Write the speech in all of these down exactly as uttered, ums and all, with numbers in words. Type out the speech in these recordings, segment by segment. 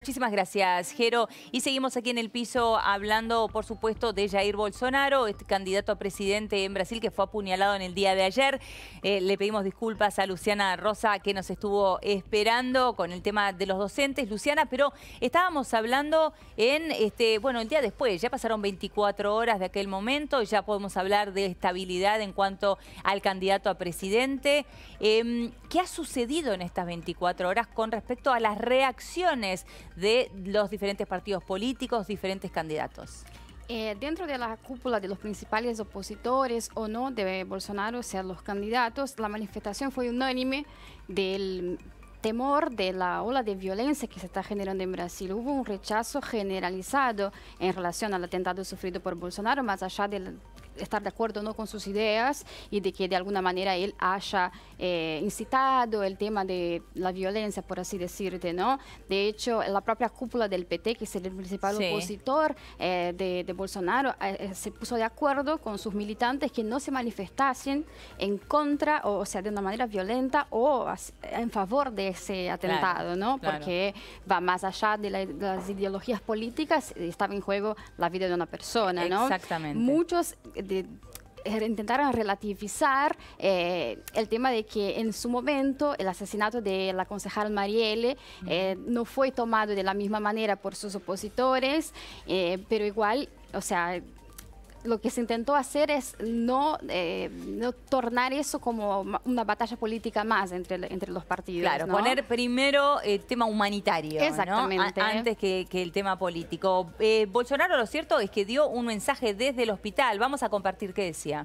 Muchísimas gracias, Jero. Y seguimos aquí en el piso hablando, por supuesto, de Jair Bolsonaro, este candidato a presidente en Brasil que fue apuñalado en el día de ayer. Eh, le pedimos disculpas a Luciana Rosa, que nos estuvo esperando con el tema de los docentes. Luciana, pero estábamos hablando en, este, bueno, el día después. Ya pasaron veinticuatro horas de aquel momento. Ya podemos hablar de estabilidad en cuanto al candidato a presidente. Eh, ¿Qué ha sucedido en estas veinticuatro horas con respecto a las reacciones de los diferentes partidos políticos, diferentes candidatos? Eh, dentro de la cúpula de los principales opositores o no de Bolsonaro, o sea, los candidatos, la manifestación fue unánime del temor de la ola de violencia que se está generando en Brasil. Hubo un rechazo generalizado en relación al atentado sufrido por Bolsonaro, más allá de estar de acuerdo o no con sus ideas y de que de alguna manera él haya eh, incitado el tema de la violencia, por así decirte, ¿no? De hecho, la propia cúpula del P T, que es el principal sí. opositor eh, de, de Bolsonaro, eh, se puso de acuerdo con sus militantes que no se manifestasen en contra, o, o sea, de una manera violenta o en favor de ese atentado, claro, ¿no? Claro. Porque va más allá de, la, de las ideologías políticas, estaba en juego la vida de una persona, ¿no? Exactamente. Muchos de, intentaron relativizar eh, el tema de que en su momento el asesinato de la concejal Marielle eh, no fue tomado de la misma manera por sus opositores, eh, pero igual, o sea, lo que se intentó hacer es no, eh, no tornar eso como una batalla política más entre, entre los partidos. Claro, ¿no? Poner primero el tema humanitario, exactamente, ¿no? A, antes que, que el tema político. Eh, Bolsonaro, lo cierto es que dio un mensaje desde el hospital. Vamos a compartir qué decía.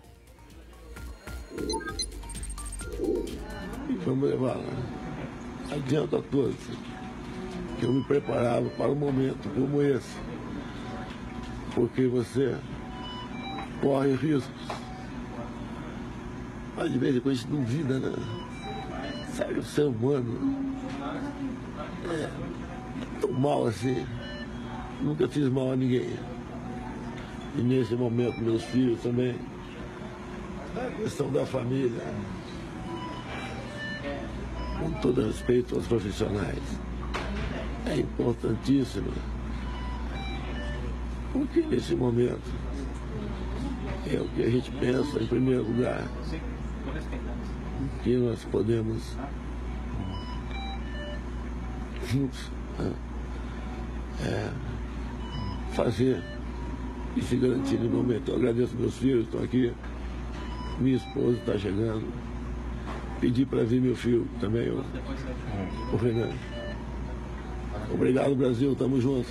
E vamos levar adiante a todos que eu me preparava para um momento como esse, porque você corre riscos. Mas de vez em quando a gente duvida, né? Sabe, o ser humano é tão mal assim. Nunca fiz mal a ninguém. E nesse momento meus filhos também. A questão da família. Com todo respeito aos profissionais. É importantíssimo. Porque nesse momento é o que a gente pensa, em primeiro lugar, que nós podemos juntos é, fazer e se garantir no momento. Eu agradeço meus filhos, estão aqui, minha esposa está chegando. Pedi para vir meu filho também, o, o Renan. Obrigado, Brasil, estamos juntos.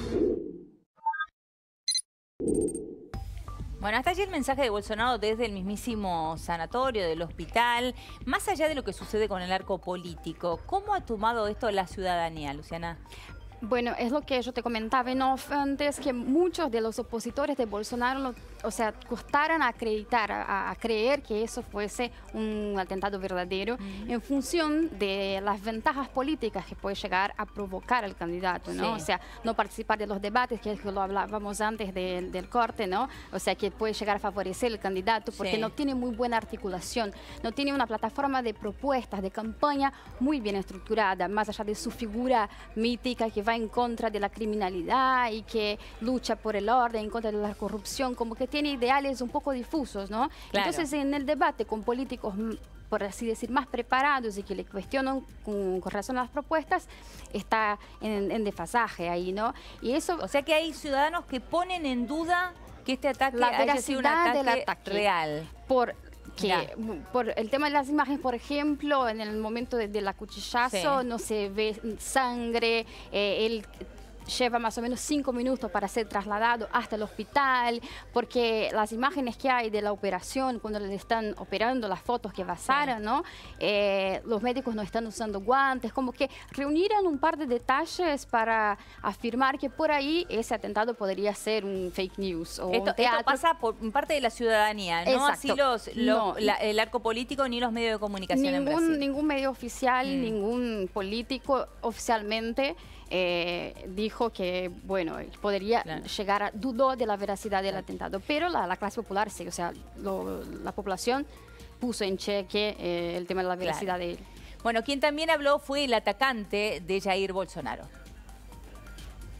Bueno, hasta allí el mensaje de Bolsonaro desde el mismísimo sanatorio, del hospital. Más allá de lo que sucede con el arco político, ¿cómo ha tomado esto la ciudadanía, Luciana? Bueno, es lo que yo te comentaba en off antes, que muchos de los opositores de Bolsonaro, lo, o sea, costaron a acreditar, a, a creer que eso fuese un atentado verdadero, mm. en función de las ventajas políticas que puede llegar a provocar el candidato, ¿no? Sí. O sea, no participar de los debates, que es que lo hablábamos antes de, del corte, ¿no? O sea, que puede llegar a favorecer el candidato porque sí. no tiene muy buena articulación, no tiene una plataforma de propuestas, de campaña muy bien estructurada, más allá de su figura mítica que va en contra de la criminalidad y que lucha por el orden, en contra de la corrupción, como que tiene ideales un poco difusos, ¿no? Claro. Entonces, en el debate con políticos, por así decir, más preparados y que le cuestionan con, con relación a las propuestas, está en, en desfasaje ahí, ¿no? Y eso, o sea que hay ciudadanos que ponen en duda que este ataque la haya sido un ataque, del ataque real. Por que ya. por el tema de las imágenes, por ejemplo, en el momento de, del acuchillazo sí. no se ve sangre, eh, él lleva más o menos cinco minutos para ser trasladado hasta el hospital, porque las imágenes que hay de la operación, cuando le están operando, las fotos que pasaron, sí. ¿no? Eh, los médicos no están usando guantes, como que reunieron un par de detalles para afirmar que por ahí ese atentado podría ser un fake news o esto, un teatro. Esto pasa por parte de la ciudadanía, no Exacto. así los, los no. la, el arco político ni los medios de comunicación ningún, en Brasil. Ningún medio oficial, mm. ningún político oficialmente Eh, dijo que, bueno, podría claro. llegar a, dudó de la veracidad del atentado, pero la, la clase popular sí, o sea, lo, la población puso en cheque eh, el tema de la veracidad claro. de él. Bueno, quien también habló fue el atacante de Jair Bolsonaro.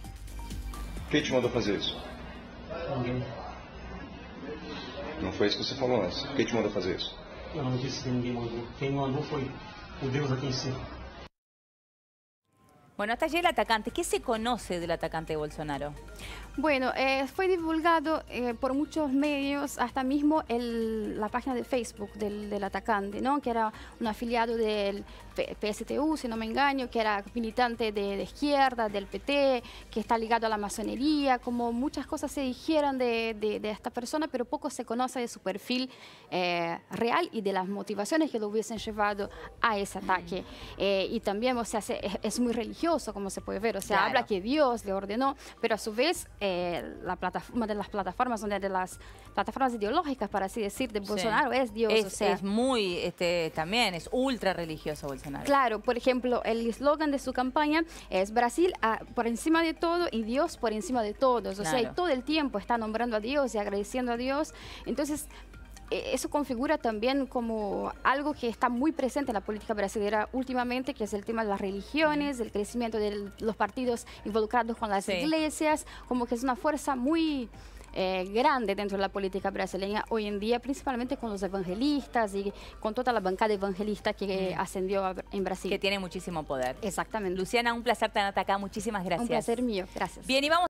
Quem te mandou fazer isso? Ninguém. Não foi isso que você falou antes. Quem te mandou fazer isso? Eu não disse que ninguém mandou. Quem mandou foi o Deus aqui em cima. Bueno, hasta allí el atacante. ¿Qué se conoce del atacante de Bolsonaro? Bueno, eh, fue divulgado eh, por muchos medios, hasta mismo el, la página de Facebook del, del atacante, ¿no? Que era un afiliado del P S T U, si no me engaño, que era militante de, de izquierda, del P T, que está ligado a la masonería, como muchas cosas se dijeron de, de, de esta persona, pero poco se conoce de su perfil eh, real y de las motivaciones que lo hubiesen llevado a ese ataque. Eh, y también, o sea, se, es, es muy religioso, como se puede ver, o sea, claro. habla que Dios le ordenó, pero a su vez Eh, la una de las plataformas, una de las plataformas ideológicas, para así decir, de Bolsonaro, sí. es Dios. Es, o sea, es muy, este, también es ultra religioso Bolsonaro. Claro, por ejemplo, el eslogan de su campaña es Brasil a, por encima de todo y Dios por encima de todos. O claro. sea, y todo el tiempo está nombrando a Dios y agradeciendo a Dios. Entonces, eso configura también como algo que está muy presente en la política brasileña últimamente, que es el tema de las religiones, el crecimiento de los partidos involucrados con las sí. iglesias, como que es una fuerza muy eh, grande dentro de la política brasileña hoy en día, principalmente con los evangelistas y con toda la bancada evangelista que mm. ascendió a, en Brasil. Que tiene muchísimo poder. Exactamente. Luciana, un placer tenerte acá. Muchísimas gracias. Un placer mío. Gracias. Bien, y vamos